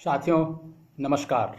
साथियों, नमस्कार।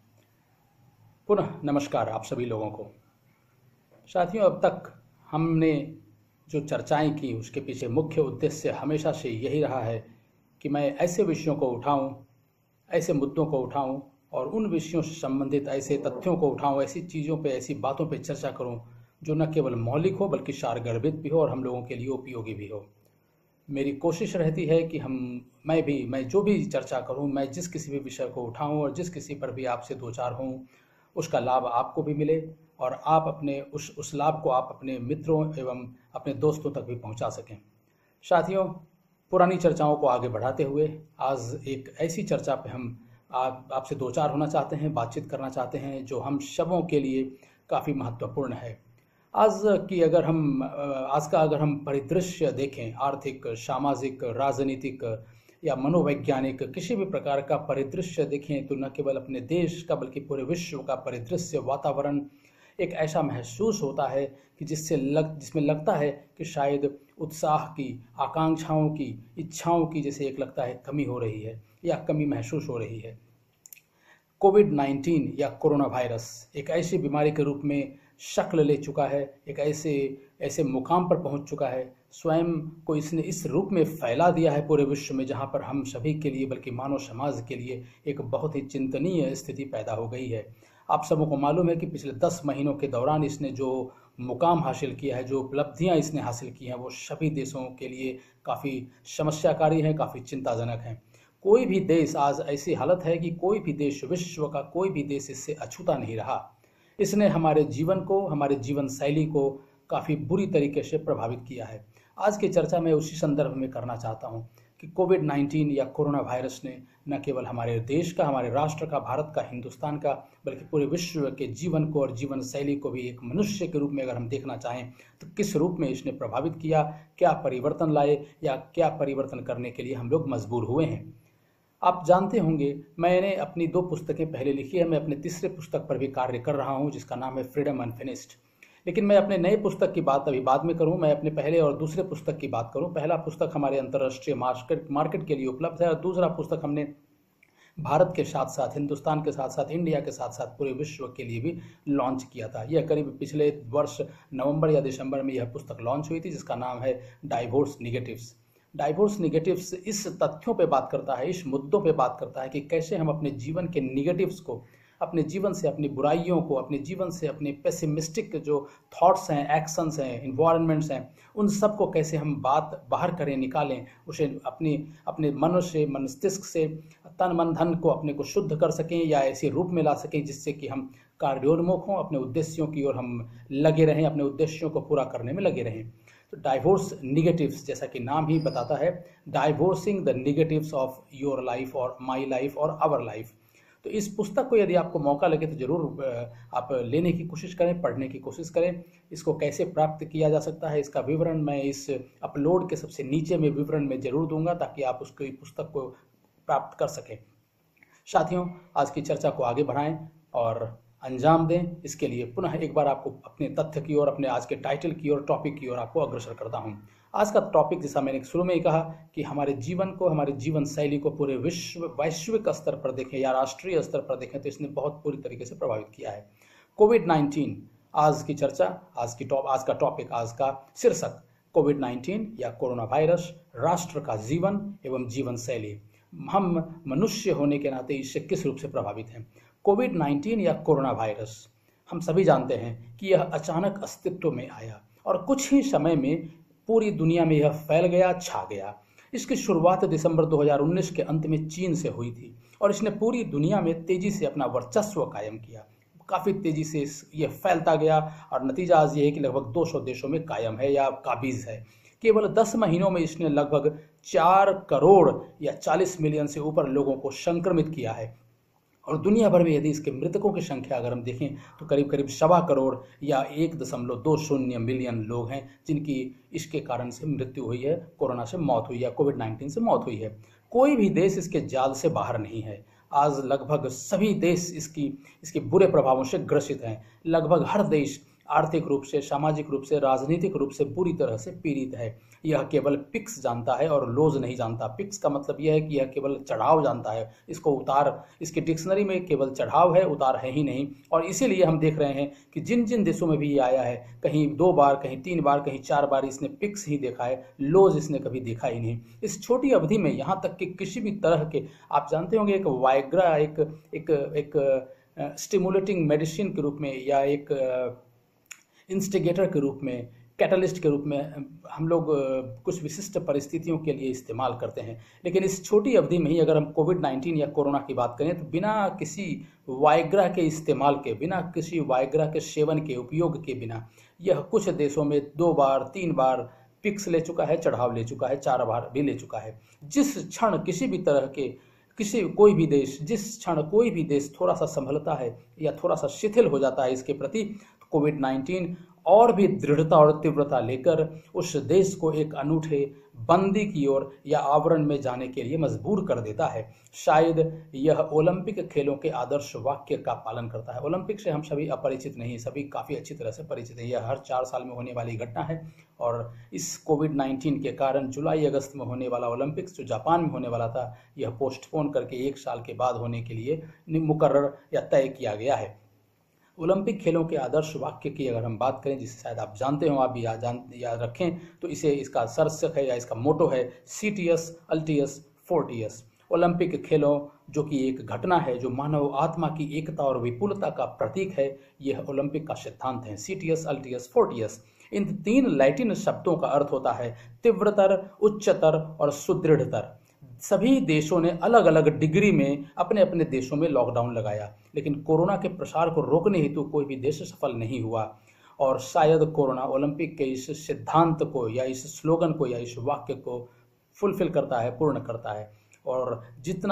पुनः नमस्कार आप सभी लोगों को। साथियों, अब तक हमने जो चर्चाएं की उसके पीछे मुख्य उद्देश्य हमेशा से यही रहा है कि मैं ऐसे विषयों को उठाऊं, ऐसे मुद्दों को उठाऊं और उन विषयों से संबंधित ऐसे तथ्यों को उठाऊं, ऐसी चीज़ों पे, ऐसी बातों पे चर्चा करूं जो न केवल मौलिक हो बल्कि सारगर्भित भी हो और हम लोगों के लिए उपयोगी भी हो। मेरी कोशिश रहती है कि मैं जो भी चर्चा करूं, मैं जिस किसी भी विषय को उठाऊं और जिस किसी पर भी आपसे दो चार हों, उसका लाभ आपको भी मिले और आप अपने उस लाभ को आप अपने मित्रों एवं अपने दोस्तों तक भी पहुंचा सकें। साथियों, पुरानी चर्चाओं को आगे बढ़ाते हुए आज एक ऐसी चर्चा पे हम आपसे दो चार होना चाहते हैं, बातचीत करना चाहते हैं जो हम सबों के लिए काफ़ी महत्वपूर्ण है। आज का अगर हम परिदृश्य देखें, आर्थिक, सामाजिक, राजनीतिक या मनोवैज्ञानिक किसी भी प्रकार का परिदृश्य देखें तो न केवल अपने देश का बल्कि पूरे विश्व का परिदृश्य, वातावरण एक ऐसा महसूस होता है कि जिसमें लगता है कि शायद उत्साह की, आकांक्षाओं की, इच्छाओं की जैसे एक लगता है कमी हो रही है या कमी महसूस हो रही है। कोविड-19 या कोरोना वायरस एक ऐसी बीमारी के रूप में शक्ल ले चुका है, एक ऐसे मुकाम पर पहुंच चुका है, स्वयं को इसने इस रूप में फैला दिया है पूरे विश्व में, जहां पर हम सभी के लिए बल्कि मानव समाज के लिए एक बहुत ही चिंतनीय स्थिति पैदा हो गई है। आप सबों को मालूम है कि पिछले 10 महीनों के दौरान इसने जो मुकाम हासिल किया है, जो उपलब्धियां इसने हासिल की हैं, वो सभी देशों के लिए काफ़ी समस्याकारी हैं, काफ़ी चिंताजनक हैं। कोई भी देश आज ऐसी हालत है कि कोई भी देश, विश्व का कोई भी देश इससे अछूता नहीं रहा। इसने हमारे जीवन को, हमारे जीवन शैली को काफ़ी बुरी तरीके से प्रभावित किया है। आज की चर्चा मैं उसी संदर्भ में करना चाहता हूं कि कोविड-19 या कोरोना वायरस ने न केवल हमारे देश का, हमारे राष्ट्र का, भारत का, हिंदुस्तान का, बल्कि पूरे विश्व के जीवन को और जीवन शैली को भी एक मनुष्य के रूप में अगर हम देखना चाहें तो किस रूप में इसने प्रभावित किया, क्या परिवर्तन लाए या क्या परिवर्तन करने के लिए हम लोग मजबूर हुए हैं। आप जानते होंगे, मैंने अपनी 2 पुस्तकें पहले लिखी है। मैं अपने तीसरे पुस्तक पर भी कार्य कर रहा हूं जिसका नाम है फ्रीडम अनफिनिश्ड। लेकिन मैं अपने नए पुस्तक की बात अभी बाद में करूं। मैं अपने पहले और दूसरे पुस्तक की बात करूं। पहला पुस्तक हमारे अंतर्राष्ट्रीय मार्केट के लिए उपलब्ध है और दूसरा पुस्तक हमने भारत के साथ साथ, हिंदुस्तान के साथ साथ, इंडिया के साथ साथ पूरे विश्व के लिए भी लॉन्च किया था। यह करीब पिछले वर्ष नवंबर या दिसंबर में यह पुस्तक लॉन्च हुई थी जिसका नाम है डाइवोर्स निगेटिव्स। डाइवोर्स निगेटिव्स इस तथ्यों पे बात करता है, इस मुद्दों पे बात करता है कि कैसे हम अपने जीवन के निगेटिव्स को, अपने जीवन से, अपनी बुराइयों को, अपने जीवन से, अपने पेसिमिस्टिक जो थॉट्स हैं, एक्शंस हैं, इन्वायरमेंट्स हैं, उन सब को कैसे हम बात बाहर करें, निकालें, उसे अपने मन से, मस्तिष्क से, तन मन धन को अपने को शुद्ध कर सकें या ऐसे रूप में ला सकें जिससे कि हम कार्योन्मुख हों, अपने उद्देश्यों की ओर हम लगे रहें, अपने उद्देश्यों को पूरा करने में लगे रहें। तो डाइवोर्स निगेटिव्स, जैसा कि नाम ही बताता है, divorcing the negatives of your life और माई लाइफ और आवर लाइफ। तो इस पुस्तक को यदि आपको मौका लगे तो जरूर आप लेने की कोशिश करें, पढ़ने की कोशिश करें। इसको कैसे प्राप्त किया जा सकता है इसका विवरण मैं इस अपलोड के सबसे नीचे में विवरण में जरूर दूंगा ताकि आप उसकी पुस्तक को प्राप्त कर सकें। साथियों, आज की चर्चा को आगे बढ़ाएं और अंजाम दें। इसके लिए पुनः एक बार आपको अपने तथ्य की ओर, अपने आज के टाइटल की ओर, टॉपिक की ओर आपको अग्रसर करता हूं। आज का टॉपिक, जैसा मैंने शुरू में ही कहा, कि हमारे जीवन को, हमारे जीवन शैली को पूरे वैश्विक स्तर पर देखें या राष्ट्रीय स्तर पर देखें तो इसने बहुत पूरी तरीके से प्रभावित किया है। कोविड-19 आज की चर्चा, आज का टॉपिक, आज का शीर्षक कोविड-19 या कोरोना वायरस, राष्ट्र का जीवन एवं जीवन शैली। हम मनुष्य होने के नाते इससे किस रूप से प्रभावित हैं। कोविड-19 या कोरोना वायरस, हम सभी जानते हैं कि यह अचानक अस्तित्व में आया और कुछ ही समय में पूरी दुनिया में यह फैल गया, छा गया। इसकी शुरुआत दिसंबर 2019 के अंत में चीन से हुई थी और इसने पूरी दुनिया में तेजी से अपना वर्चस्व कायम किया। काफ़ी तेजी से यह फैलता गया और नतीजा आज ये है कि लगभग 200 देशों में कायम है या काबिज है। केवल 10 महीनों में इसने लगभग 4 करोड़ या 40 मिलियन से ऊपर लोगों को संक्रमित किया है और दुनिया भर में यदि इसके मृतकों की संख्या अगर हम देखें तो करीब करीब 1.25 करोड़ या 1.20 मिलियन लोग हैं जिनकी इसके कारण से मृत्यु हुई है, कोरोना से मौत हुई है, कोविड-19 से मौत हुई है। कोई भी देश इसके जाल से बाहर नहीं है। आज लगभग सभी देश इसके बुरे प्रभावों से ग्रसित हैं। लगभग हर देश आर्थिक रूप से, सामाजिक रूप से, राजनीतिक रूप से पूरी तरह से पीड़ित है। यह केवल पिक्स जानता है और लोज नहीं जानता। पिक्स का मतलब यह है कि यह केवल चढ़ाव जानता है, इसको उतार, इसकी डिक्शनरी में केवल चढ़ाव है, उतार है ही नहीं। और इसीलिए हम देख रहे हैं कि जिन जिन देशों में भी ये आया है, कहीं 2 बार, कहीं 3 बार, कहीं 4 बार इसने पिक्स ही देखा है, लोज इसने कभी देखा ही नहीं। इस छोटी अवधि में यहाँ तक कि किसी भी तरह के, आप जानते होंगे, एक वाइग्रा एक स्टिमुलेटिंग मेडिसिन के रूप में या एक इंस्टिगेटर के रूप में, कैटलिस्ट के रूप में हम लोग कुछ विशिष्ट परिस्थितियों के लिए इस्तेमाल करते हैं। लेकिन इस छोटी अवधि में ही अगर हम कोविड-19 या कोरोना की बात करें तो बिना किसी वाइग्रा के इस्तेमाल के, बिना किसी वाइग्रा के सेवन के, उपयोग के बिना यह कुछ देशों में 2 बार 3 बार पिक्स ले चुका है, चढ़ाव ले चुका है, 4 बार भी ले चुका है। जिस क्षण किसी भी तरह के कोई भी देश, जिस क्षण कोई भी देश थोड़ा सा संभलता है या थोड़ा सा शिथिल हो जाता है इसके प्रति, कोविड-19 और भी दृढ़ता और तीव्रता लेकर उस देश को एक अनूठे बंदी की ओर या आवरण में जाने के लिए मजबूर कर देता है। शायद यह ओलंपिक खेलों के आदर्श वाक्य का पालन करता है। ओलंपिक से हम सभी अपरिचित नहीं, सभी काफ़ी अच्छी तरह से परिचित हैं। यह हर 4 साल में होने वाली घटना है और इस कोविड-19 के कारण जुलाई अगस्त में होने वाला ओलंपिक्स जो जापान में होने वाला था, यह पोस्टपोन करके 1 साल के बाद होने के लिए मुकर्रर या तय किया गया है। ओलंपिक खेलों के आदर्श वाक्य की अगर हम बात करें, जिसे शायद आप जानते हो, आप भी याद रखें, तो इसका शीर्षक है या इसका मोटो है सीटियस अल्टियस फोर्टियस। ओलंपिक खेलों जो कि एक घटना है जो मानव आत्मा की एकता और विपुलता का प्रतीक है, यह ओलंपिक का सिद्धांत है, सीटियस अल्टियस फोर्टियस। इन 3 लैटिन शब्दों का अर्थ होता है तीव्रतर, उच्चतर और सुदृढ़तर। सभी देशों ने अलग अलग डिग्री में अपने अपने देशों में लॉकडाउन लगाया, लेकिन कोरोना के प्रसार को रोकने हेतु कोई भी देश सफल नहीं हुआ। और शायद कोरोना ओलंपिक के इस सिद्धांत को या इस स्लोगन को या इस वाक्य को फुलफिल करता है, पूर्ण करता है। और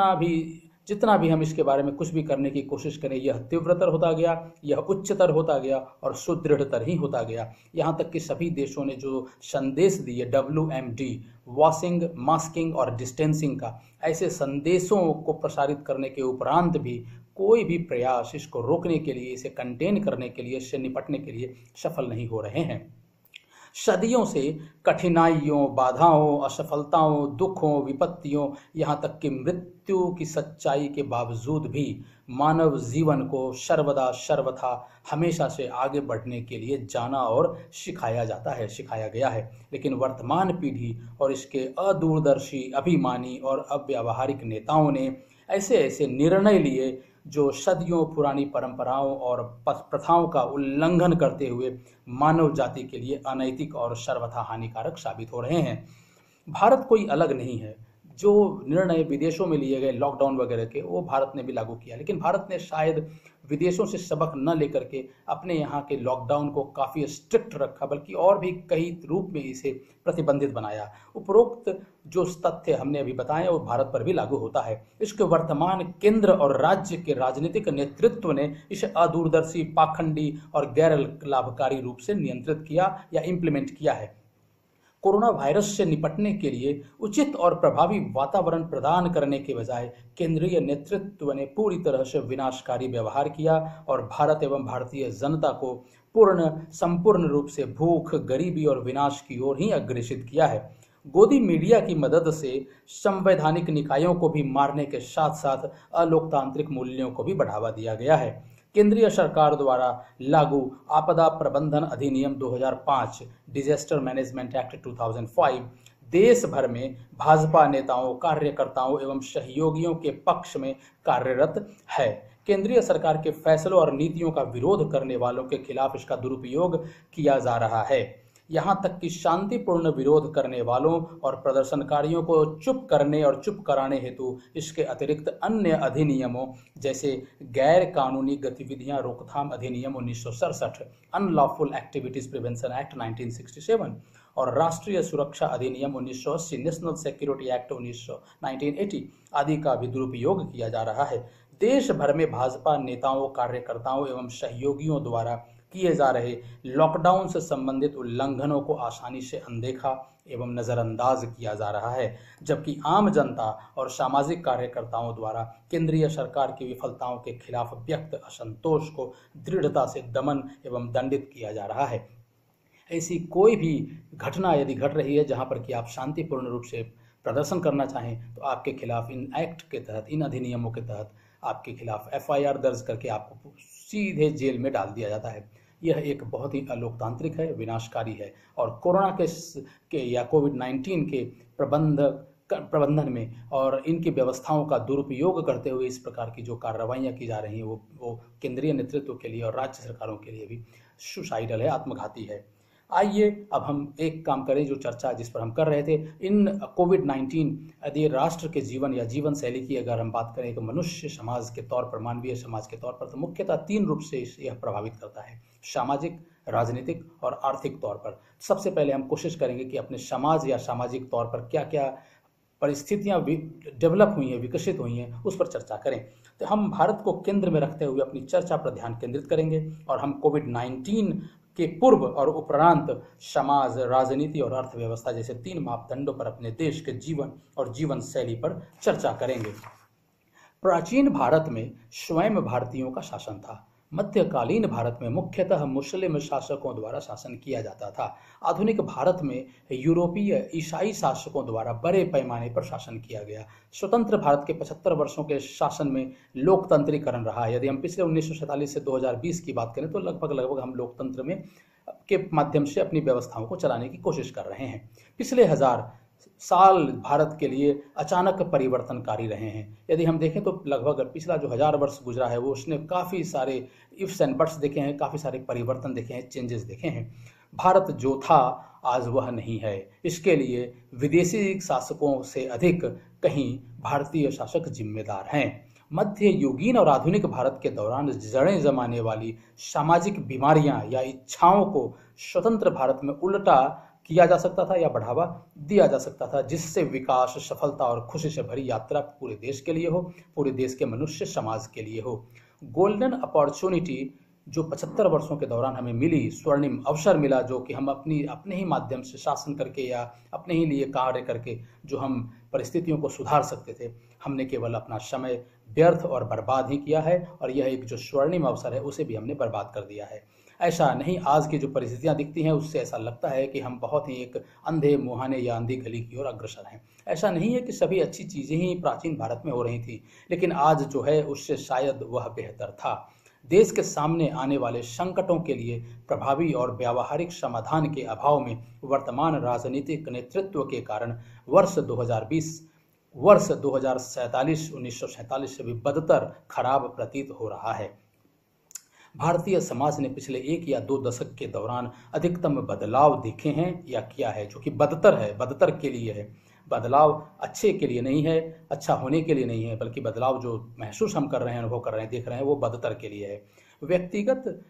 जितना भी हम इसके बारे में कुछ भी करने की कोशिश करें, यह तीव्रतर होता गया, यह उच्चतर होता गया और सुदृढ़तर ही होता गया। यहाँ तक कि सभी देशों ने जो संदेश दिए, WMD, वॉशिंग, मास्किंग और डिस्टेंसिंग का, ऐसे संदेशों को प्रसारित करने के उपरांत भी कोई भी प्रयास इसको रोकने के लिए, इसे कंटेन करने के लिए, इससे निपटने के लिए सफल नहीं हो रहे हैं। सदियों से कठिनाइयों, बाधाओं, असफलताओं, दुखों, विपत्तियों, यहाँ तक कि मृत्यु की सच्चाई के बावजूद भी मानव जीवन को सर्वदा सर्वथा हमेशा से आगे बढ़ने के लिए जाना और सिखाया गया है। लेकिन वर्तमान पीढ़ी और इसके अदूरदर्शी, अभिमानी और अव्यावहारिक नेताओं ने ऐसे ऐसे निर्णय लिए जो सदियों पुरानी परंपराओं और प्रथाओं का उल्लंघन करते हुए मानव जाति के लिए अनैतिक और सर्वथा हानिकारक साबित हो रहे हैं। भारत कोई अलग नहीं है। जो निर्णय विदेशों में लिए गए लॉकडाउन वगैरह के, वो भारत ने भी लागू किया, लेकिन भारत ने शायद विदेशों से सबक न लेकर के अपने यहाँ के लॉकडाउन को काफ़ी स्ट्रिक्ट रखा, बल्कि और भी कई रूप में इसे प्रतिबंधित बनाया। उपरोक्त जो तथ्य हमने अभी बताए वो भारत पर भी लागू होता है। इसके वर्तमान केंद्र और राज्य के राजनीतिक नेतृत्व ने इसे अदूरदर्शी, पाखंडी और गैर लाभकारी रूप से नियंत्रित किया या इम्प्लीमेंट किया है। कोरोना वायरस से निपटने के लिए उचित और प्रभावी वातावरण प्रदान करने के बजाय केंद्रीय नेतृत्व ने पूरी तरह से विनाशकारी व्यवहार किया और भारत एवं भारतीय जनता को संपूर्ण रूप से भूख, गरीबी और विनाश की ओर ही अग्रेसित किया है। गोदी मीडिया की मदद से संवैधानिक निकायों को भी मारने के साथ साथ अलोकतांत्रिक मूल्यों को भी बढ़ावा दिया गया है। केंद्रीय सरकार द्वारा लागू आपदा प्रबंधन अधिनियम 2005, डिजास्टर मैनेजमेंट एक्ट 2005 देश भर में भाजपा नेताओं, कार्यकर्ताओं एवं सहयोगियों के पक्ष में कार्यरत है। केंद्रीय सरकार के फैसलों और नीतियों का विरोध करने वालों के खिलाफ इसका दुरुपयोग किया जा रहा है। यहाँ तक कि शांतिपूर्ण विरोध करने वालों और प्रदर्शनकारियों को चुप करने और चुप कराने हेतु इसके अतिरिक्त अन्य अधिनियमों जैसे गैर कानूनी गतिविधियां रोकथाम अधिनियम 1967, अनलॉफुल एक्टिविटीज प्रिवेंशन एक्ट 1967 और राष्ट्रीय सुरक्षा अधिनियम 1980, नेशनल सिक्योरिटी एक्ट 1980 आदि का भी दुरुपयोग किया जा रहा है। देश भर में भाजपा नेताओं, कार्यकर्ताओं एवं सहयोगियों द्वारा किए जा रहे लॉकडाउन से संबंधित उल्लंघनों को आसानी से अनदेखा एवं नज़रअंदाज किया जा रहा है, जबकि आम जनता और सामाजिक कार्यकर्ताओं द्वारा केंद्रीय सरकार की विफलताओं के खिलाफ व्यक्त असंतोष को दृढ़ता से दमन एवं दंडित किया जा रहा है। ऐसी कोई भी घटना यदि घट रही है जहां पर कि आप शांतिपूर्ण रूप से प्रदर्शन करना चाहें, तो आपके खिलाफ इन एक्ट के तहत, इन अधिनियमों के तहत आपके खिलाफ एफआईआर दर्ज करके आपको सीधे जेल में डाल दिया जाता है। यह एक बहुत ही अलोकतांत्रिक है, विनाशकारी है, और कोरोना के या कोविड-19 के प्रबंधन में और इनकी व्यवस्थाओं का दुरुपयोग करते हुए इस प्रकार की जो कार्रवाइयाँ की जा रही हैं वो केंद्रीय नेतृत्व के लिए और राज्य सरकारों के लिए भी सुसाइडल है, आत्मघाती है। आइए अब हम एक काम करें, जो चर्चा जिस पर हम कर रहे थे, इन कोविड-19 यदि राष्ट्र के जीवन या जीवन शैली की अगर हम बात करें तो मनुष्य समाज के तौर पर, मानवीय समाज के तौर पर, तो मुख्यतः 3 रूप से यह प्रभावित करता है: सामाजिक, राजनीतिक और आर्थिक तौर पर। सबसे पहले हम कोशिश करेंगे कि अपने समाज या सामाजिक तौर पर क्या क्या परिस्थितियां डेवलप हुई हैं, विकसित हुई हैं, उस पर चर्चा करें। तो हम भारत को केंद्र में रखते हुए अपनी चर्चा पर ध्यान केंद्रित करेंगे और हम कोविड-19 के पूर्व और उपरांत समाज, राजनीति और अर्थव्यवस्था जैसे 3 मापदंडों पर अपने देश के जीवन और जीवन शैली पर चर्चा करेंगे। प्राचीन भारत में स्वयं भारतीयों का शासन था। मध्यकालीन भारत में मुख्यतः मुस्लिम शासकों द्वारा शासन किया जाता था। आधुनिक भारत में यूरोपीय ईसाई शासकों द्वारा बड़े पैमाने पर शासन किया गया। स्वतंत्र भारत के 75 वर्षों के शासन में लोकतंत्रीकरण रहा है। यदि हम पिछले 1947 से 2020 की बात करें तो लगभग हम लोकतंत्र में के माध्यम से अपनी व्यवस्थाओं को चलाने की कोशिश कर रहे हैं। पिछले 1000 साल भारत के लिए अचानक परिवर्तनकारी रहे हैं। यदि हम देखें तो लगभग पिछला जो 1000 वर्ष गुजरा है वो उसने काफ़ी सारे इफ्स एंड बट्स देखे हैं, काफ़ी सारे परिवर्तन देखे हैं, चेंजेस देखे हैं। भारत जो था आज वह नहीं है। इसके लिए विदेशी शासकों से अधिक कहीं भारतीय शासक जिम्मेदार हैं। मध्य युगीन और आधुनिक भारत के दौरान जड़ें जमाने वाली सामाजिक बीमारियां या इच्छाओं को स्वतंत्र भारत में उल्टा किया जा सकता था या बढ़ावा दिया जा सकता था, जिससे विकास, सफलता और खुशी से भरी यात्रा पूरे देश के लिए हो, पूरे देश के मनुष्य समाज के लिए हो। गोल्डन अपॉर्चुनिटी जो 75 वर्षों के दौरान हमें मिली, स्वर्णिम अवसर मिला, जो कि हम अपने ही माध्यम से शासन करके या अपने ही लिए कार्य करके जो हम परिस्थितियों को सुधार सकते थे, हमने केवल अपना समय व्यर्थ और बर्बाद ही किया है, और यह एक जो स्वर्णिम अवसर है उसे भी हमने बर्बाद कर दिया है। ऐसा नहीं, आज की जो परिस्थितियां दिखती हैं उससे ऐसा लगता है कि हम बहुत ही एक अंधे मुहाने या अंधी गली की ओर अग्रसर हैं। ऐसा नहीं है कि सभी अच्छी चीज़ें ही प्राचीन भारत में हो रही थी, लेकिन आज जो है उससे शायद वह बेहतर था। देश के सामने आने वाले संकटों के लिए प्रभावी और व्यावहारिक समाधान के अभाव में वर्तमान राजनीतिक नेतृत्व के कारण वर्ष 1947 से भी बदतर खराब प्रतीत हो रहा है। भारतीय समाज ने पिछले 1 या 2 दशक के दौरान अधिकतम बदलाव देखे हैं या किया है, जो कि बदतर है, बदतर के लिए है। बदलाव अच्छे के लिए नहीं है, अच्छा होने के लिए नहीं है, बल्कि बदलाव जो महसूस हम कर रहे हैं, अनुभव कर रहे हैं, देख रहे हैं, वो बदतर के लिए है। व्यक्तिगत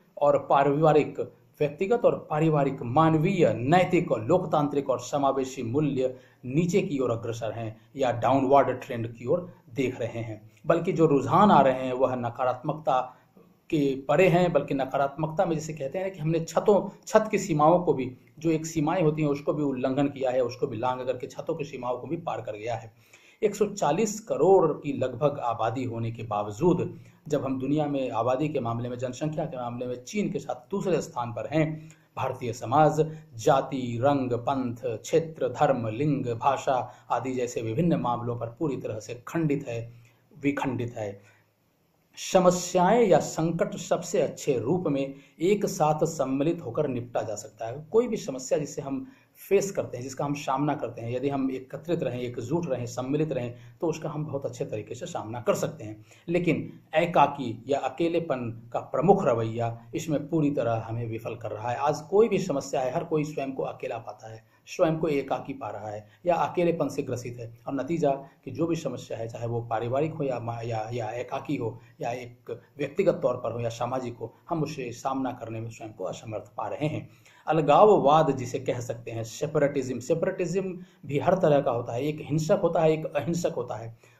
और पारिवारिक, मानवीय, नैतिक और लोकतांत्रिक और समावेशी मूल्य नीचे की ओर अग्रसर हैं या डाउनवर्ड ट्रेंड की ओर देख रहे हैं। बल्कि जो रुझान आ रहे हैं वह नकारात्मकता के परे हैं, बल्कि नकारात्मकता में जिसे कहते हैं कि हमने छत की सीमाओं को भी, जो एक सीमाएं होती हैं उसको भी उल्लंघन किया है, उसको भी लांघ करके छतों की सीमाओं को भी पार कर गया है। 140 करोड़ की लगभग आबादी होने के बावजूद जब हम दुनिया में आबादी के मामले में, जनसंख्या के मामले में चीन के साथ दूसरे स्थान पर हैं, भारतीय समाज जाति, रंग, पंथ, क्षेत्र, धर्म, लिंग, भाषा आदि जैसे विभिन्न मामलों पर पूरी तरह से विखंडित है। समस्याएं या संकट सबसे अच्छे रूप में एक साथ सम्मिलित होकर निपटा जा सकता है। कोई भी समस्या जिसे हम फेस करते हैं, जिसका हम सामना करते हैं, यदि हम एकत्रित रहें, एकजुट रहें, सम्मिलित रहें, तो उसका हम बहुत अच्छे तरीके से सामना कर सकते हैं। लेकिन एकाकी या अकेलेपन का प्रमुख रवैया इसमें पूरी तरह हमें विफल कर रहा है। आज कोई भी समस्या है, हर कोई स्वयं को अकेला पाता है, स्वयं को एकाकी पा रहा है या अकेलेपन से ग्रसित है, और नतीजा कि जो भी समस्या है, चाहे वो पारिवारिक हो या एकाकी हो या एक व्यक्तिगत तौर पर हो या सामाजिक हो, हम उसे सामना करने में स्वयं को असमर्थ पा रहे हैं। अलगाववाद जिसे कह सकते हैं, सेपरेटिज्म भी हर तरह का होता है। एक हिंसक होता है, एक अहिंसक होता है।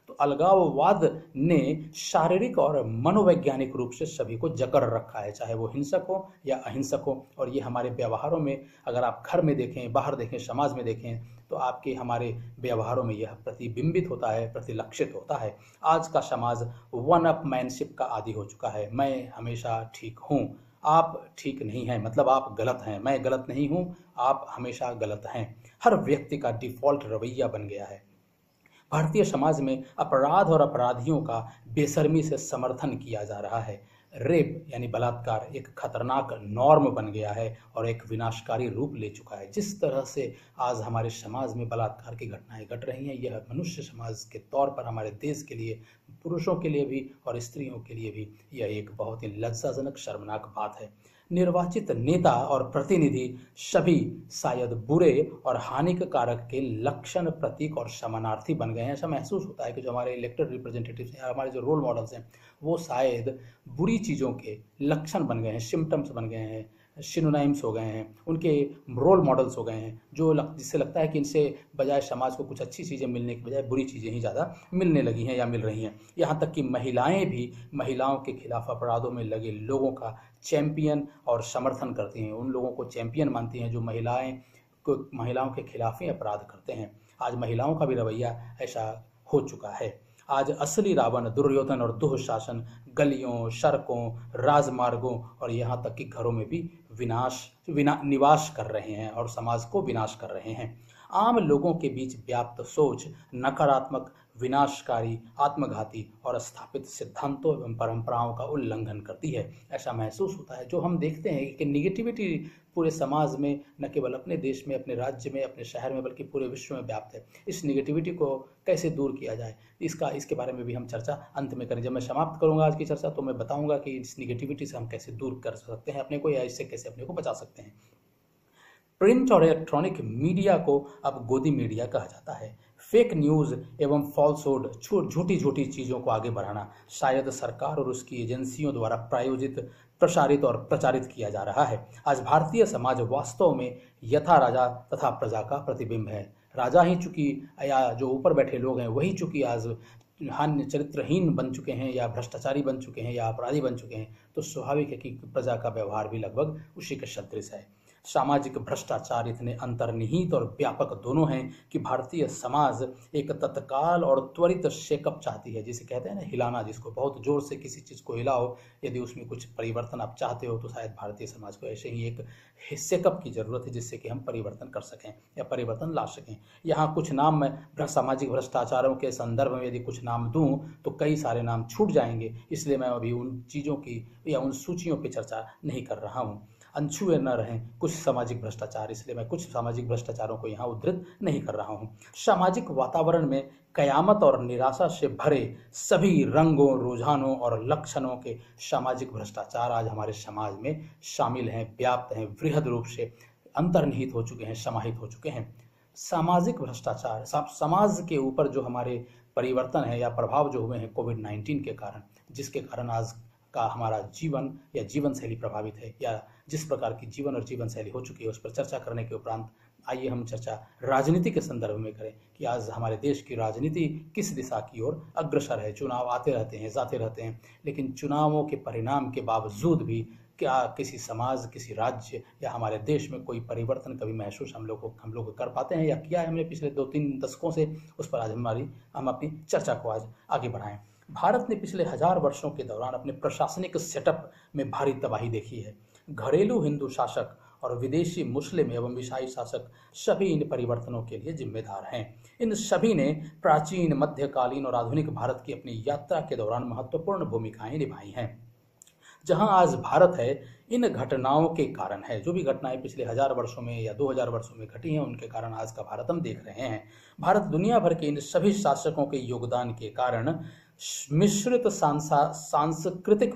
तो अलगाववाद ने शारीरिक और मनोवैज्ञानिक रूप से सभी को जकड़ रखा है, चाहे वो हिंसक हो या अहिंसक हो। और ये हमारे व्यवहारों में, अगर आप घर में देखें, बाहर देखें, समाज में देखें, तो आपके हमारे व्यवहारों में यह प्रतिबिंबित होता है, प्रतिलक्षित होता है। आज का समाज वन अप मैनशिप का आदी हो चुका है। मैं हमेशा ठीक हूँ, आप ठीक नहीं हैं, मतलब आप गलत हैं। मैं गलत नहीं हूँ, आप हमेशा गलत हैं, हर व्यक्ति का डिफॉल्ट रवैया बन गया है। भारतीय समाज में अपराध और अपराधियों का बेशर्मी से समर्थन किया जा रहा है। रेप यानी बलात्कार एक खतरनाक नॉर्म बन गया है और एक विनाशकारी रूप ले चुका है। जिस तरह से आज हमारे समाज में बलात्कार की घटनाएं घट रही हैं, यह मनुष्य समाज के तौर पर हमारे देश के लिए, पुरुषों के लिए भी और स्त्रियों के लिए भी यह एक बहुत ही लज्जाजनक, शर्मनाक बात है। निर्वाचित नेता और प्रतिनिधि सभी शायद बुरे और हानिकारक के लक्षण, प्रतीक और समानार्थी बन गए हैं। ऐसा महसूस होता है कि जो हमारे इलेक्टेड रिप्रेजेंटेटिव्स हैं, हमारे जो रोल मॉडल्स हैं, वो शायद बुरी चीज़ों के लक्षण बन गए हैं, सिम्टम्स बन गए हैं, सिनोनाइम्स हो गए हैं, उनके रोल मॉडल्स हो गए हैं, जिससे लगता है कि इनसे बजाय समाज को कुछ अच्छी चीज़ें मिलने के बजाय बुरी चीज़ें ही ज़्यादा मिलने लगी हैं या मिल रही हैं। यहाँ तक कि महिलाएं भी महिलाओं के खिलाफ अपराधों में लगे लोगों का चैंपियन और समर्थन करती हैं, उन लोगों को चैंपियन मानती हैं जो महिलाओं के खिलाफ ही अपराध करते हैं। आज महिलाओं का भी रवैया ऐसा हो चुका है। आज असली रावण दुर्योधन और दुःशासन गलियों, सड़कों, राजमार्गों और यहाँ तक कि घरों में भी निवास कर रहे हैं और समाज को विनाश कर रहे हैं। आम लोगों के बीच व्याप्त सोच नकारात्मक, विनाशकारी, आत्मघाती और स्थापित सिद्धांतों एवं परंपराओं का उल्लंघन करती है। ऐसा महसूस होता है, जो हम देखते हैं कि निगेटिविटी पूरे समाज में, न केवल अपने देश में, अपने राज्य में, अपने शहर में, बल्कि पूरे विश्व में व्याप्त है। इस निगेटिविटी को कैसे दूर किया जाए, इसके बारे में भी हम चर्चा अंत में करें। जब मैं समाप्त करूंगा आज की चर्चा, तो मैं बताऊंगा कि इस निगेटिविटी से हम कैसे दूर कर सकते हैं अपने को, या इससे कैसे अपने को बचा सकते हैं। प्रिंट और इलेक्ट्रॉनिक मीडिया को अब गोदी मीडिया कहा जाता है। फेक न्यूज़ एवं फॉल्सहुड, झूठी चीज़ों को आगे बढ़ाना शायद सरकार और उसकी एजेंसियों द्वारा प्रायोजित, प्रसारित और प्रचारित किया जा रहा है। आज भारतीय समाज वास्तव में यथा राजा तथा प्रजा का प्रतिबिंब है। राजा ही चूंकि, या जो ऊपर बैठे लोग हैं वही चूंकि आज चरित्रहीन बन चुके हैं, या भ्रष्टाचारी बन चुके हैं, या अपराधी बन चुके हैं, तो स्वाभाविक है कि प्रजा का व्यवहार भी लगभग उसी के सदृश है। सामाजिक भ्रष्टाचार इतने अंतर्निहित और व्यापक दोनों हैं कि भारतीय समाज एक तत्काल और त्वरित शेकअप चाहती है, जिसे कहते हैं ना हिलाना, जिसको बहुत जोर से किसी चीज़ को हिलाओ, यदि उसमें कुछ परिवर्तन आप चाहते हो, तो शायद भारतीय समाज को ऐसे ही एक शेकअप की जरूरत है, जिससे कि हम परिवर्तन कर सकें या परिवर्तन ला सकें। यहाँ कुछ नाम मैं सामाजिक भ्रष्टाचारों के संदर्भ में यदि कुछ नाम दूं तो कई सारे नाम छूट जाएंगे, इसलिए मैं अभी उन चीज़ों की या उन सूचियों पर चर्चा नहीं कर रहा हूँ। अनछुए न रहें कुछ सामाजिक भ्रष्टाचार, इसलिए मैं कुछ सामाजिक भ्रष्टाचारों को यहाँ उद्धृत नहीं कर रहा हूँ। सामाजिक वातावरण में कयामत और निराशा से भरे सभी रंगों, रुझानों और लक्षणों के सामाजिक भ्रष्टाचार आज हमारे समाज में शामिल हैं, व्याप्त हैं, वृहद रूप से अंतर्निहित हो चुके हैं, समाहित हो चुके हैं। सामाजिक भ्रष्टाचार, समाज के ऊपर जो हमारे परिवर्तन है या प्रभाव जो हुए हैं कोविड-19 के कारण, जिसके कारण आज का हमारा जीवन या जीवन शैली प्रभावित है, या जिस प्रकार की जीवन और जीवन शैली हो चुकी है, उस पर चर्चा करने के उपरांत आइए हम चर्चा राजनीति के संदर्भ में करें कि आज हमारे देश की राजनीति किस दिशा की ओर अग्रसर है। चुनाव आते रहते हैं, जाते रहते हैं, लेकिन चुनावों के परिणाम के बावजूद भी क्या किसी समाज, किसी राज्य या हमारे देश में कोई परिवर्तन कभी महसूस हम लोग कर पाते हैं, या किया है हमने पिछले 2-3 दशकों से? उस पर आज हम अपनी चर्चा को आज आगे बढ़ाएं। भारत ने पिछले 1000 वर्षों के दौरान अपने प्रशासनिक सेटअप में भारी तबाही देखी है। घरेलू हिंदू शासक और विदेशी मुस्लिम एवं ईसाई शासक सभी इन परिवर्तनों के लिए जिम्मेदार हैं। इन सभी ने प्राचीन, मध्यकालीन और आधुनिक भारत की अपनी यात्रा के दौरान महत्वपूर्ण भूमिकाएं निभाई हैं। जहां आज भारत है, इन घटनाओं के कारण है। जो भी घटनाएं पिछले 1000 वर्षों में या 2000 वर्षों में घटी हैं, उनके कारण आज का भारत हम देख रहे हैं। भारत दुनिया भर के इन सभी शासकों के योगदान के कारण मिश्रित सांस्कृतिक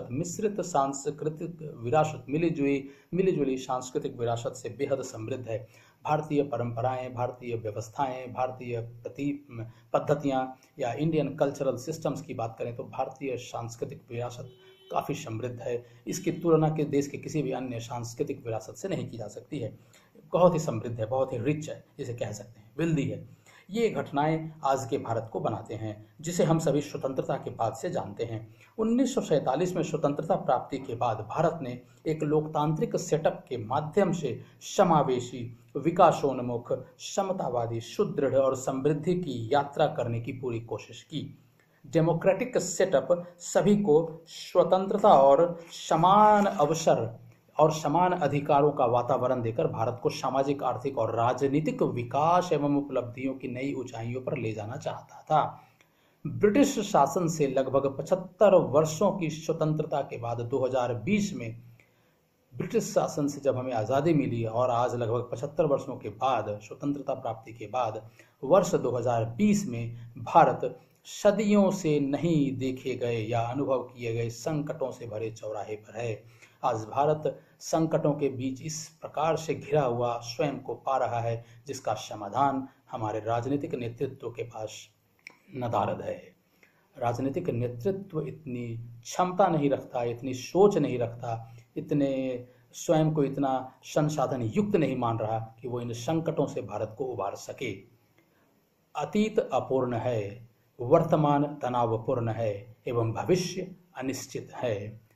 विरासत, मिली जुली सांस्कृतिक विरासत से बेहद समृद्ध है। भारतीय परंपराएं, भारतीय व्यवस्थाएं, भारतीय पद्धतियां या इंडियन कल्चरल सिस्टम्स की बात करें तो भारतीय सांस्कृतिक विरासत काफ़ी समृद्ध है। इसकी तुलना के देश के किसी भी अन्य सांस्कृतिक विरासत से नहीं की जा सकती है। बहुत ही समृद्ध है, बहुत ही रिच है, जिसे कह सकते हैं, वेल्दी है। ये घटनाएं आज के भारत को बनाते हैं, जिसे हम सभी स्वतंत्रता के बाद से जानते हैं। 1947 में स्वतंत्रता प्राप्ति के बाद भारत ने एक लोकतांत्रिक सेटअप के माध्यम से समावेशी, विकासोन्मुख, समतावादी, सुदृढ़ और समृद्धि की यात्रा करने की पूरी कोशिश की। डेमोक्रेटिक सेटअप सभी को स्वतंत्रता और समान अवसर और समान अधिकारों का वातावरण देकर भारत को सामाजिक, आर्थिक और राजनीतिक विकास एवं उपलब्धियों की नई ऊंचाइयों पर ले जाना चाहता था। ब्रिटिश शासन से लगभग 75 वर्षों की स्वतंत्रता के बाद 2020 में, ब्रिटिश शासन से जब हमें आज़ादी मिली और आज लगभग 75 वर्षों के बाद, स्वतंत्रता प्राप्ति के बाद वर्ष 2020 में भारत सदियों से नहीं देखे गए या अनुभव किए गए संकटों से भरे चौराहे पर है। आज भारत संकटों के बीच इस प्रकार से घिरा हुआ स्वयं को पा रहा है, जिसका समाधान हमारे राजनीतिक नेतृत्व के पास नदारद है। राजनीतिक नेतृत्व इतनी क्षमता नहीं रखता, इतनी सोच नहीं रखता, इतने स्वयं को इतना संसाधन युक्त नहीं मान रहा कि वो इन संकटों से भारत को उबार सके। अतीत अपूर्ण है, वर्तमान तनावपूर्ण है एवं भविष्य अनिश्चित है।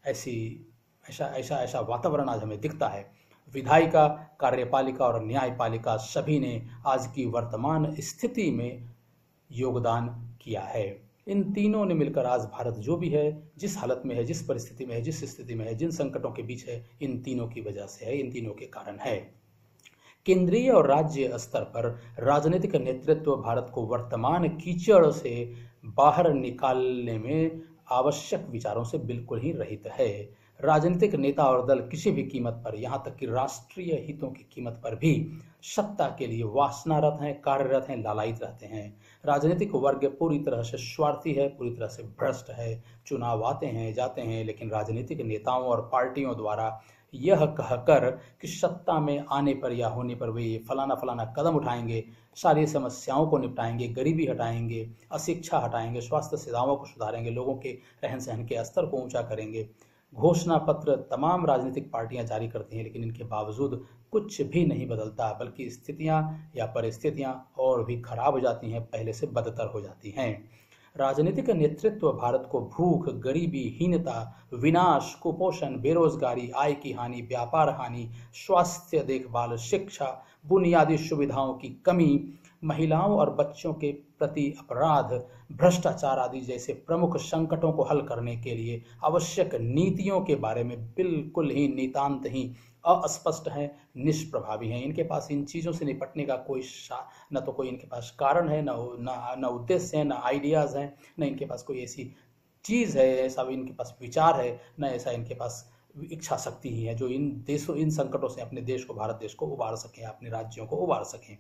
ऐसा वातावरण आज हमें दिखता है। विधायिका, कार्यपालिका और न्यायपालिका सभी ने आज की वर्तमान स्थिति में योगदान किया है। इन तीनों ने मिलकर आज भारत जो भी है, जिस हालत में है, जिस परिस्थिति में है, जिस स्थिति में है, जिन संकटों के बीच है, इन तीनों की वजह से है, इन तीनों के कारण है। केंद्रीय और राज्य स्तर पर राजनीतिक नेतृत्व भारत को वर्तमान कीचड़ से बाहर निकालने में आवश्यक विचारों से बिल्कुल ही रहित है। राजनीतिक नेता और दल किसी भी कीमत पर, यहाँ तक कि राष्ट्रीय हितों की कीमत पर भी सत्ता के लिए वासनारत हैं, कार्यरत हैं, लालायित रहते हैं। राजनीतिक वर्ग पूरी तरह से स्वार्थी है, पूरी तरह से भ्रष्ट है। चुनाव आते हैं, जाते हैं, लेकिन राजनीतिक नेताओं और पार्टियों द्वारा यह कहकर कि सत्ता में आने पर या होने पर वे ये फलाना फलाना कदम उठाएंगे, सारी समस्याओं को निपटाएंगे, गरीबी हटाएंगे, अशिक्षा हटाएंगे, स्वास्थ्य सेवाओं को सुधारेंगे, लोगों के रहन सहन के स्तर को ऊंचा करेंगे, घोषणा पत्र तमाम राजनीतिक पार्टियां जारी करती हैं, लेकिन इनके बावजूद कुछ भी नहीं बदलता, बल्कि स्थितियां या परिस्थितियां और भी खराब हो जाती हैं, पहले से बदतर हो जाती हैं। राजनीतिक नेतृत्व भारत को भूख, गरीबी, हीनता, विनाश, कुपोषण, बेरोजगारी, आय की हानि, व्यापार हानि, स्वास्थ्य देखभाल, शिक्षा, बुनियादी सुविधाओं की कमी, महिलाओं और बच्चों के प्रति अपराध, भ्रष्टाचार आदि जैसे प्रमुख संकटों को हल करने के लिए आवश्यक नीतियों के बारे में बिल्कुल ही नितांत ही अस्पष्ट हैं, निष्प्रभावी हैं। इनके पास इन चीज़ों से निपटने का न तो कोई इनके पास कारण है, न उद्देश्य है, न आइडियाज़ हैं, न इनके पास कोई ऐसी चीज़ है, ऐसा इनके पास विचार है, न ऐसा इनके पास इच्छा शक्ति ही है जो इन संकटों से अपने देश को, भारत देश को उबार सकें, अपने राज्यों को उबार सकें।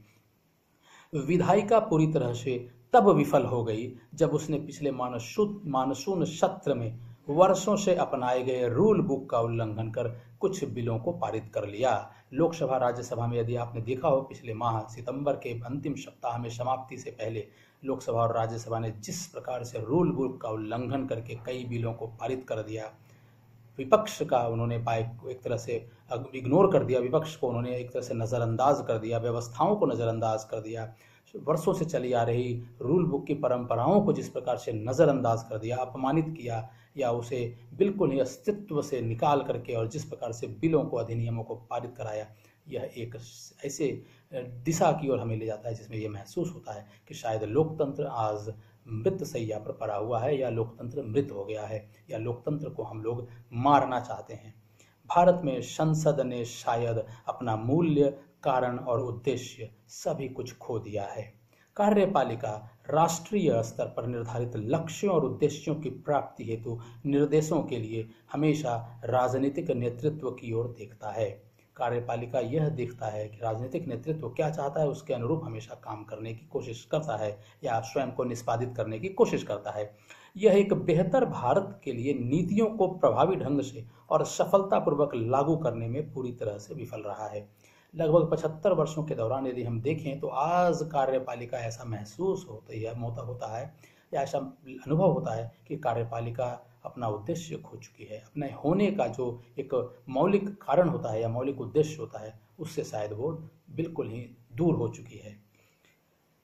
विधायिका पूरी तरह से तब विफल हो गई जब उसने पिछले मानसून सत्र में वर्षों से अपनाए गए रूल बुक का उल्लंघन कर कुछ बिलों को पारित कर लिया। लोकसभा, राज्यसभा में यदि आपने देखा हो, पिछले माह सितंबर के अंतिम सप्ताह में समाप्ति से पहले लोकसभा और राज्यसभा ने जिस प्रकार से रूल बुक का उल्लंघन करके कई बिलों को पारित कर दिया, विपक्ष का उन्होंने एक तरह से इग्नोर कर दिया, विपक्ष को उन्होंने एक तरह से नज़रअंदाज कर दिया, व्यवस्थाओं को नज़रअंदाज कर दिया, वर्षों से चली आ रही रूल बुक की परंपराओं को जिस प्रकार से नज़रअंदाज कर दिया, अपमानित किया या उसे बिल्कुल ही अस्तित्व से निकाल करके, और जिस प्रकार से बिलों को, अधिनियमों को पारित कराया, यह एक ऐसे दिशा की ओर हमें ले जाता है जिसमें यह महसूस होता है कि शायद लोकतंत्र आज मृतशैया पर पड़ा हुआ है, या लोकतंत्र मृत हो गया है, या लोकतंत्र को हम लोग मारना चाहते हैं। भारत में संसद ने शायद अपना मूल्य, कारण और उद्देश्य सभी कुछ खो दिया है। कार्यपालिका राष्ट्रीय स्तर पर निर्धारित लक्ष्यों और उद्देश्यों की प्राप्ति हेतु निर्देशों के लिए हमेशा राजनीतिक नेतृत्व की ओर देखता है। कार्यपालिका यह देखता है कि राजनीतिक नेतृत्व क्या चाहता है, उसके अनुरूप हमेशा काम करने की कोशिश करता है या स्वयं को निष्पादित करने की कोशिश करता है। यह एक बेहतर भारत के लिए नीतियों को प्रभावी ढंग से और सफलतापूर्वक लागू करने में पूरी तरह से विफल रहा है। लगभग 75 वर्षों के दौरान यदि हम देखें तो आज कार्यपालिका ऐसा महसूस होता है या ऐसा अनुभव होता है कि कार्यपालिका अपना उद्देश्य खो चुकी है, अपने होने का जो एक मौलिक कारण होता है या मौलिक उद्देश्य होता है, उससे शायद वो बिल्कुल ही दूर हो चुकी है।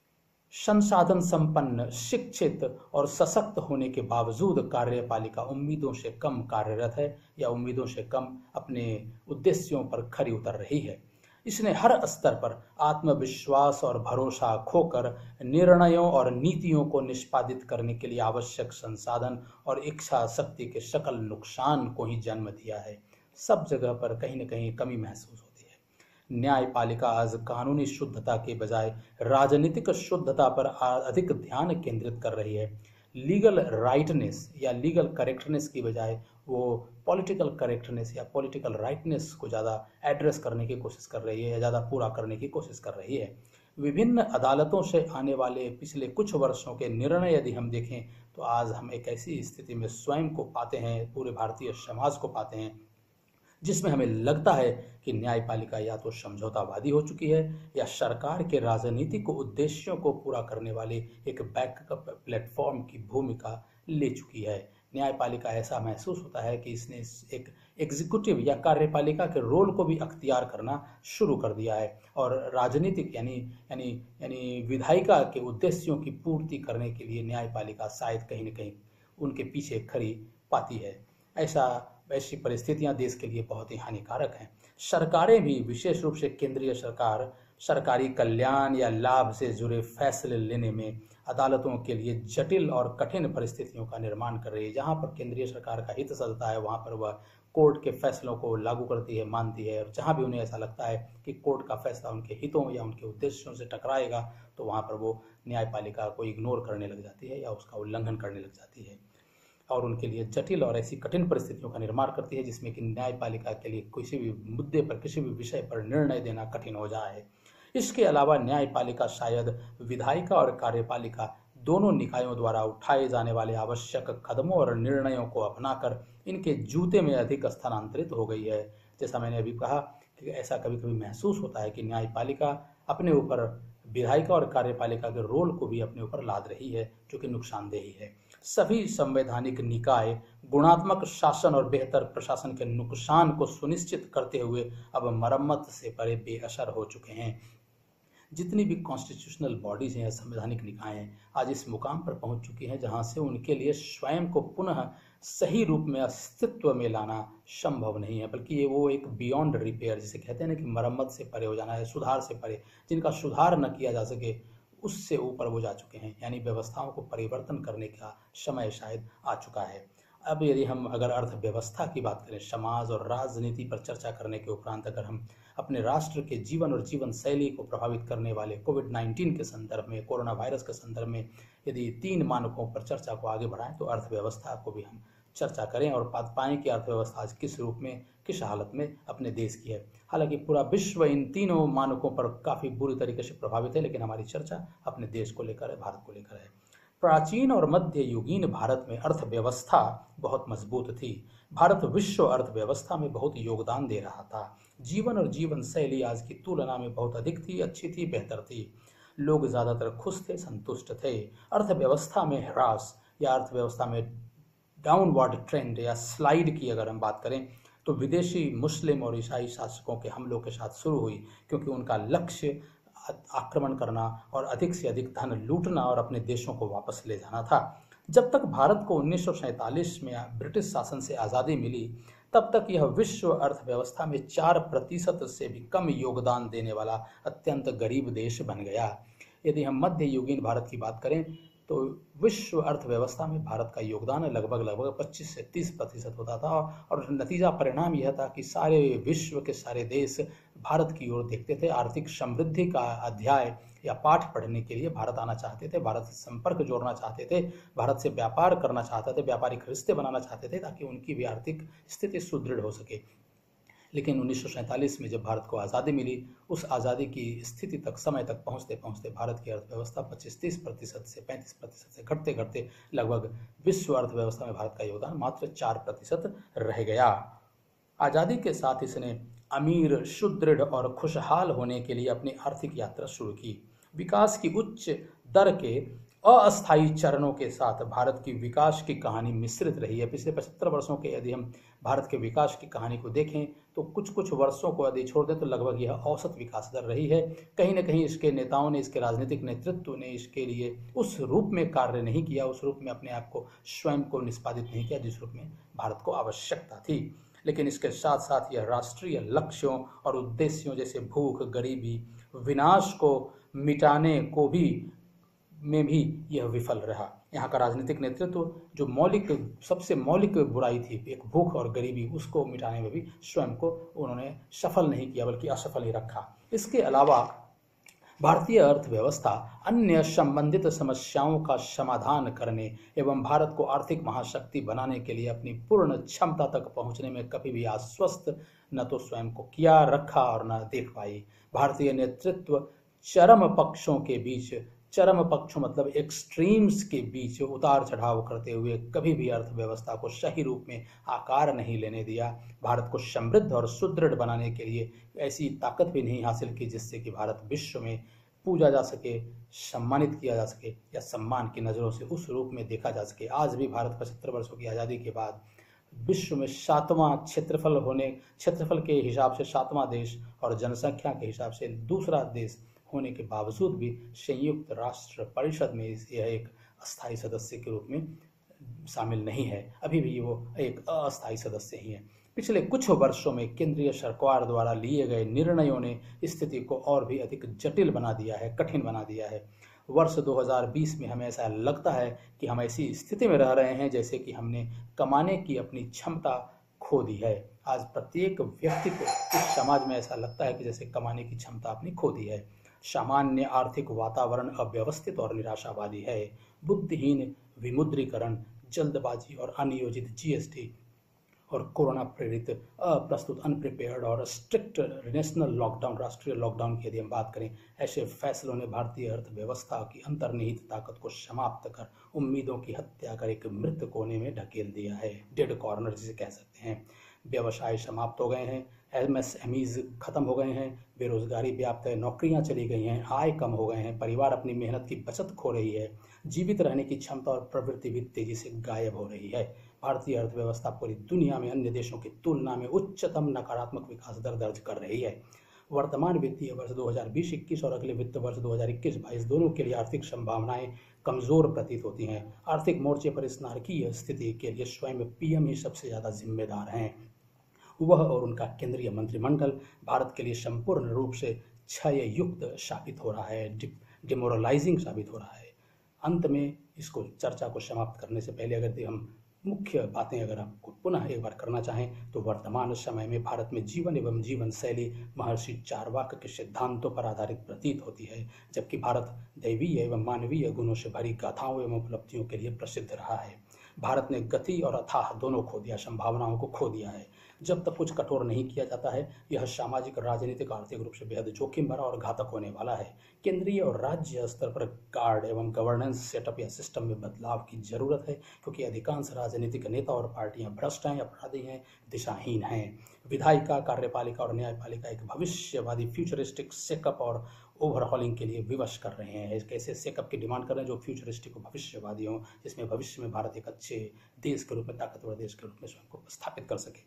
संसाधन संपन्न, शिक्षित और सशक्त होने के बावजूद कार्यपालिका उम्मीदों से कम कार्यरत है या उम्मीदों से कम अपने उद्देश्यों पर खरी उतर रही है। इसने हर स्तर पर आत्मविश्वास और भरोसा खोकर निर्णयों और नीतियों को निष्पादित करने के लिए आवश्यक संसाधन और इच्छा शक्ति के सकल नुकसान को ही जन्म दिया है। सब जगह पर कहीं न कहीं कमी महसूस होती है। न्यायपालिका आज कानूनी शुद्धता के बजाय राजनीतिक शुद्धता पर अधिक ध्यान केंद्रित कर रही है। लीगल राइटनेस या लीगल करेक्टनेस की बजाय वो पॉलिटिकल करेक्टनेस या पॉलिटिकल राइटनेस को ज़्यादा एड्रेस करने की कोशिश कर रही है या ज़्यादा पूरा करने की कोशिश कर रही है। विभिन्न अदालतों से आने वाले पिछले कुछ वर्षों के निर्णय यदि हम देखें तो आज हम एक ऐसी स्थिति में स्वयं को पाते हैं, पूरे भारतीय समाज को पाते हैं, जिसमें हमें लगता है कि न्यायपालिका या तो समझौतावादी हो चुकी है या सरकार के राजनीतिक उद्देश्यों को पूरा करने वाले एक बैकअप प्लेटफॉर्म की भूमिका ले चुकी है। न्यायपालिका ऐसा महसूस होता है कि इसने एक एग्जीक्यूटिव या कार्यपालिका के रोल को भी अख्तियार करना शुरू कर दिया है और राजनीतिक यानी यानी यानी विधायिका के उद्देश्यों की पूर्ति करने के लिए न्यायपालिका शायद कहीं न कहीं उनके पीछे खड़ी पाती है। ऐसी परिस्थितियां देश के लिए बहुत ही हानिकारक हैं। सरकारें भी, विशेष रूप से केंद्रीय सरकार, सरकारी कल्याण या लाभ से जुड़े फैसले लेने में अदालतों के लिए जटिल और कठिन परिस्थितियों का निर्माण कर रही है। जहां पर केंद्रीय सरकार का हित सधता है वहां पर वह कोर्ट के फैसलों को लागू करती है, मानती है, और जहां भी उन्हें ऐसा लगता है कि कोर्ट का फैसला उनके हितों या उनके उद्देश्यों से टकराएगा तो वहां पर वो न्यायपालिका को इग्नोर करने लग जाती है या उसका उल्लंघन करने लग जाती है और उनके लिए जटिल और ऐसी कठिन परिस्थितियों का निर्माण करती है जिसमें कि न्यायपालिका के लिए किसी भी मुद्दे पर, किसी भी विषय पर निर्णय देना कठिन हो जाए। इसके अलावा न्यायपालिका शायद विधायिका और कार्यपालिका दोनों निकायों द्वारा उठाए जाने वाले आवश्यक कदमों और निर्णयों को अपनाकर इनके जूते में अधिक स्थानांतरित हो गई है। जैसा मैंने अभी कहा कि ऐसा कभी कभी महसूस होता है कि न्यायपालिका अपने ऊपर विधायिका और कार्यपालिका के रोल को भी अपने ऊपर लाद रही है, जो कि नुकसानदेही है। सभी संवैधानिक निकाय गुणात्मक शासन और बेहतर प्रशासन के नुकसान को सुनिश्चित करते हुए अब मरम्मत से परे बेअसर हो चुके हैं। जितनी भी कॉन्स्टिट्यूशनल बॉडीज हैं, संवैधानिक निकाय हैं, आज इस मुकाम पर पहुंच चुकी हैं जहां से उनके लिए स्वयं को पुनः सही रूप में अस्तित्व में लाना संभव नहीं है, बल्कि ये वो एक बियॉन्ड रिपेयर, जिसे कहते हैं ना कि मरम्मत से परे हो जाना है, सुधार से परे, जिनका सुधार न किया जा सके उससे ऊपर वो जा चुके हैं। यानी व्यवस्थाओं को परिवर्तन करने का समय शायद आ चुका है। अब यदि हम अगर अर्थव्यवस्था की बात करें, समाज और राजनीति पर चर्चा करने के उपरांत अगर हम अपने राष्ट्र के जीवन और जीवन शैली को प्रभावित करने वाले कोविड-19 के संदर्भ में, कोरोना वायरस के संदर्भ में यदि 3 मानकों पर चर्चा को आगे बढ़ाएं तो अर्थव्यवस्था को भी हम चर्चा करें और पाएं कि अर्थव्यवस्था आज किस रूप में, किस हालत में अपने देश की है। हालांकि पूरा विश्व इन तीनों मानकों पर काफ़ी बुरी तरीके से प्रभावित है, लेकिन हमारी चर्चा अपने देश को लेकर है, भारत को लेकर है। प्राचीन और मध्य युगीन भारत में अर्थव्यवस्था बहुत मजबूत थी। भारत विश्व अर्थव्यवस्था में बहुत योगदान दे रहा था। जीवन और जीवन शैली आज की तुलना में बहुत अधिक थी, अच्छी थी, बेहतर थी। लोग ज़्यादातर खुश थे, संतुष्ट थे। अर्थव्यवस्था में ह्रास या अर्थव्यवस्था में डाउनवर्ड ट्रेंड या स्लाइड की अगर हम बात करें तो विदेशी मुस्लिम और ईसाई शासकों के हमलों के साथ शुरू हुई, क्योंकि उनका लक्ष्य आक्रमण करना और अधिक से अधिक धन लूटना और अपने देशों को वापस ले जाना था। जब तक भारत को 1947 में ब्रिटिश शासन से आज़ादी मिली तब तक यह विश्व अर्थव्यवस्था में 4% से भी कम योगदान देने वाला अत्यंत गरीब देश बन गया। यदि हम मध्य युगीन भारत की बात करें तो विश्व अर्थव्यवस्था में भारत का योगदान लगभग 25 से 30% होता था और नतीजा परिणाम यह था कि सारे विश्व के सारे देश भारत की ओर देखते थे। आर्थिक समृद्धि का अध्याय या पाठ पढ़ने के लिए भारत आना चाहते थे, भारत से संपर्क जोड़ना चाहते थे, भारत से व्यापार करना चाहते थे, व्यापारिक रिश्ते बनाना चाहते थे ताकि उनकी भी आर्थिक स्थिति सुदृढ़ हो सके। लेकिन 1947 में जब भारत को आज़ादी मिली, उस आज़ादी की स्थिति तक, समय तक पहुँचते पहुँचते भारत की अर्थव्यवस्था 25-30% से 35% से घटते घटते लगभग विश्व अर्थव्यवस्था में भारत का योगदान मात्र 4% रह गया। आज़ादी के साथ इसने अमीर, सुदृढ़ और खुशहाल होने के लिए अपनी आर्थिक यात्रा शुरू की। विकास की उच्च दर के अस्थायी चरणों के साथ भारत की विकास की कहानी मिश्रित रही है। पिछले 75 वर्षों के यदि हम भारत के विकास की कहानी को देखें तो कुछ कुछ वर्षों को यदि छोड़ दें तो लगभग यह औसत विकास दर रही है। कहीं न कहीं इसके नेताओं ने, इसके राजनीतिक नेतृत्व ने इसके लिए उस रूप में कार्य नहीं किया, उस रूप में अपने आप को, स्वयं को निष्पादित नहीं किया जिस रूप में भारत को आवश्यकता थी। लेकिन इसके साथ साथ यह राष्ट्रीय लक्ष्यों और उद्देश्यों जैसे भूख, गरीबी, विनाश को मिटाने को भी में भी यह विफल रहा। यहाँ का राजनीतिक नेतृत्व जो सबसे मौलिक बुराई थी, एक भूख और गरीबी, उसको मिटाने में भी स्वयं को उन्होंने सफल नहीं किया बल्कि असफल ही रखा। इसके अलावा भारतीय अर्थव्यवस्था अन्य संबंधित समस्याओं का समाधान करने एवं भारत को आर्थिक महाशक्ति बनाने के लिए अपनी पूर्ण क्षमता तक पहुंचने में कभी भी आश्वस्त न तो स्वयं को किया, रखा और न देख पाई। भारतीय नेतृत्व चरम पक्षों मतलब एक्सट्रीम्स के बीच उतार चढ़ाव करते हुए कभी भी अर्थव्यवस्था को सही रूप में आकार नहीं लेने दिया। भारत को समृद्ध और सुदृढ़ बनाने के लिए ऐसी ताकत भी नहीं हासिल की जिससे कि भारत विश्व में पूजा जा सके, सम्मानित किया जा सके या सम्मान की नज़रों से उस रूप में देखा जा सके। आज भी भारत 75 वर्षों की आज़ादी के बाद विश्व में क्षेत्रफल के हिसाब से 7वां देश और जनसंख्या के हिसाब से दूसरा देश होने के बावजूद भी संयुक्त राष्ट्र परिषद में यह एक अस्थायी सदस्य के रूप में शामिल नहीं है। अभी भी वो एक अस्थायी सदस्य ही है। पिछले कुछ वर्षों में केंद्रीय सरकार द्वारा लिए गए निर्णयों ने स्थिति को और भी अधिक जटिल बना दिया है, कठिन बना दिया है। वर्ष 2020 में हमें ऐसा लगता है कि हम ऐसी स्थिति में रह रहे हैं जैसे कि हमने कमाने की अपनी क्षमता खो दी है। आज प्रत्येक व्यक्ति को इस समाज में ऐसा लगता है कि जैसे कमाने की क्षमता अपनी खो दी है। सामान्य आर्थिक वातावरण अव्यवस्थित और निराशावादी है। बुद्धिहीन विमुद्रीकरण, जल्दबाजी और अनियोजित जीएसटी और कोरोना प्रेरित अप्रस्तुत, अनप्रिपेयर्ड और स्ट्रिक्ट नेशनल लॉकडाउन, राष्ट्रीय लॉकडाउन की यदि हम बात करें, ऐसे फैसलों ने भारतीय अर्थव्यवस्था की अंतर्निहित ताकत को समाप्त कर उम्मीदों की हत्या कर एक मृत कोने में ढकेल दिया है। डेड कॉर्नर जिसे कह सकते हैं। व्यवसाय समाप्त हो गए हैं, एमएसएमईज खत्म हो गए हैं, बेरोजगारी व्याप्त है, नौकरियां चली गई हैं, आय कम हो गए हैं, परिवार अपनी मेहनत की बचत खो रही है, जीवित रहने की क्षमता और प्रवृत्ति भी तेजी से गायब हो रही है। भारतीय अर्थव्यवस्था पूरी दुनिया में अन्य देशों की तुलना में उच्चतम नकारात्मक विकास दर दर्ज कर रही है। वर्तमान वित्तीय वर्ष 2020-21 और अगले वित्त वर्ष 2021-22 दोनों के लिए आर्थिक संभावनाएं कमजोर प्रतीत होती हैं। आर्थिक मोर्चे पर इस नारकीय स्थिति के लिए स्वयं पीएम ही सबसे ज्यादा जिम्मेदार हैं। वह और उनका केंद्रीय मंत्रिमंडल भारत के लिए संपूर्ण रूप से क्षययुक्त साबित हो रहा है, डिमोरलाइजिंग साबित हो रहा है। अंत में इसको चर्चा को समाप्त करने से पहले अगर हम मुख्य बातें अगर आपको पुनः एक बार करना चाहें तो वर्तमान समय में भारत में जीवन एवं जीवन शैली महर्षि चारवाक के सिद्धांतों पर आधारित प्रतीत होती है, जबकि भारत दैवीय एवं मानवीय गुणों से भरी गाथाओं एवं उपलब्धियों के लिए प्रसिद्ध रहा है। भारत ने गति और अथाह दोनों खो दिया, संभावनाओं को खो दिया है। जब तक कुछ कठोर नहीं किया जाता है, यह सामाजिक, राजनीतिक, आर्थिक रूप से बेहद जोखिम भरा और घातक होने वाला है। केंद्रीय और राज्य स्तर पर गार्ड एवं गवर्नेंस सेटअप या सिस्टम में बदलाव की जरूरत है, क्योंकि अधिकांश राजनीतिक नेता और पार्टियां भ्रष्ट हैं, अपराधी हैं, दिशाहीन हैं। विधायिका, कार्यपालिका और न्यायपालिका एक भविष्यवादी फ्यूचरिस्टिक सेकअप और ओवरहॉलिंग के लिए विवश कर रहे हैं। एक ऐसे सेकअप की डिमांड कर रहे हैं जो फ्यूचरिस्टिक और भविष्यवादी हो, जिसमें भविष्य में भारत एक अच्छे देश के रूप में, ताकतवर देश के रूप में स्वयं को स्थापित कर सके।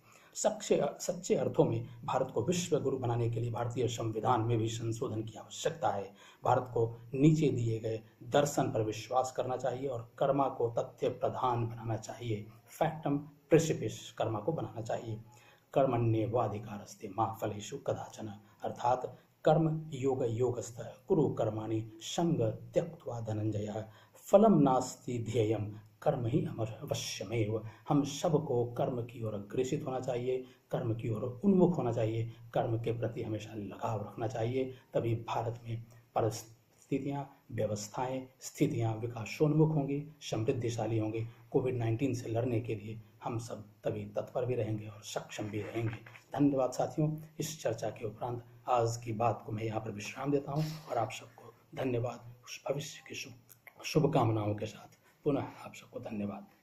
सच्चे अर्थों में भारत को विश्व गुरु बनाने के लिए भारतीय संविधान में भी संशोधन की आवश्यकता है। भारत को नीचे दिए गए दर्शन पर विश्वास करना चाहिए और कर्मा को तथ्य प्रधान बनाना चाहिए। फैक्टम प्रेसिपिस कर्मा को बनाना चाहिए। कर्मण्येवाधिकारस्ते मा फलेषु कदाचन, अर्थात कर्म योग योगस्थ कुरु कर्माणि संग त्यक्त्वा धनंजय फलम नास्ति ध्येयम कर्म ही अवश्यमेव। हम सबको कर्म की ओर अग्रसित होना चाहिए, कर्म की ओर उन्मुख होना चाहिए, कर्म के प्रति हमेशा लगाव रखना चाहिए। तभी भारत में परिस्थितियाँ, व्यवस्थाएं, स्थितियाँ विकासोन्मुख होंगी, समृद्धिशाली होंगी। कोविड-19 से लड़ने के लिए हम सब तभी तत्पर भी रहेंगे और सक्षम भी रहेंगे। धन्यवाद साथियों। इस चर्चा के उपरांत आज की बात को मैं यहाँ पर विश्राम देता हूँ और आप सबको धन्यवाद। भविष्य की शुभकामनाओं के साथ पुनः आप सबको धन्यवाद।